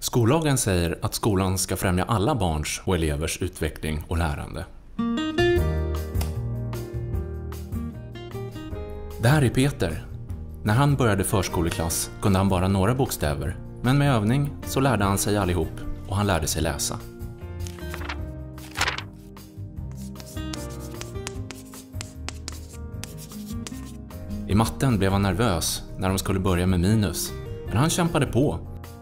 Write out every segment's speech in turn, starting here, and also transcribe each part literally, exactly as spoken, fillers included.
Skollagen säger att skolan ska främja alla barns och elevers utveckling och lärande. Det här är Peter. När han började förskoleklass kunde han bara några bokstäver, men med övning så lärde han sig allihop och han lärde sig läsa. I matten blev han nervös när de skulle börja med minus, men han kämpade på.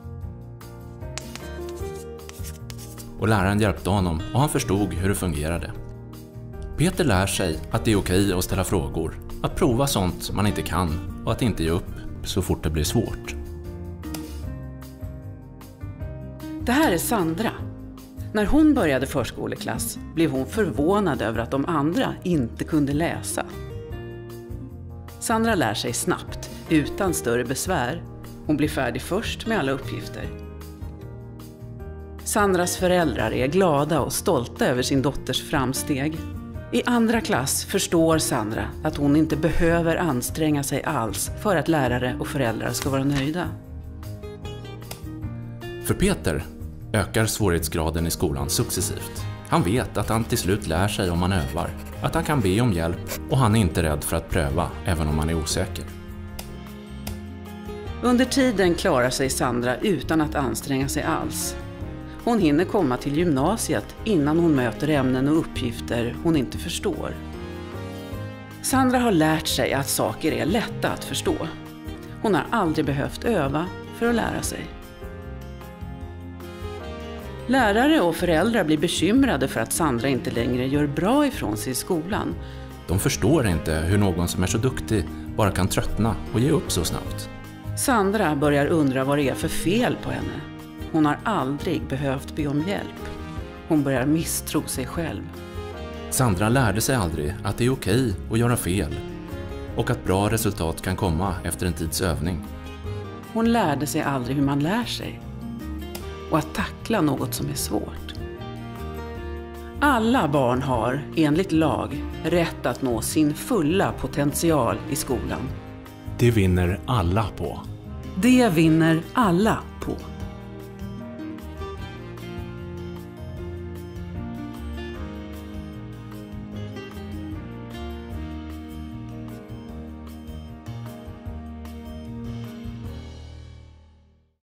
Och läraren hjälpte honom och han förstod hur det fungerade. Peter lär sig att det är okej att ställa frågor, att prova sånt man inte kan och att inte ge upp så fort det blir svårt. Det här är Sandra. När hon började förskoleklass blev hon förvånad över att de andra inte kunde läsa. Sandra lär sig snabbt, utan större besvär. Hon blir färdig först med alla uppgifter. Sandras föräldrar är glada och stolta över sin dotters framsteg. I andra klass förstår Sandra att hon inte behöver anstränga sig alls för att lärare och föräldrar ska vara nöjda. För Peter ökar svårighetsgraden i skolan successivt. Han vet att han till slut lär sig om han övar, att han kan be om hjälp och han är inte rädd för att pröva även om han är osäker. Under tiden klarar sig Sandra utan att anstränga sig alls. Hon hinner komma till gymnasiet innan hon möter ämnen och uppgifter hon inte förstår. Sandra har lärt sig att saker är lätta att förstå. Hon har aldrig behövt öva för att lära sig. Lärare och föräldrar blir bekymrade för att Sandra inte längre gör bra ifrån sig i skolan. De förstår inte hur någon som är så duktig bara kan tröttna och ge upp så snabbt. Sandra börjar undra vad det är för fel på henne. Hon har aldrig behövt be om hjälp. Hon börjar misstro sig själv. Sandra lärde sig aldrig att det är okej att göra fel och att bra resultat kan komma efter en tids övning. Hon lärde sig aldrig hur man lär sig och att tackla något som är svårt. Alla barn har, enligt lag, rätt att nå sin fulla potential i skolan. Det vinner alla på. Det vinner alla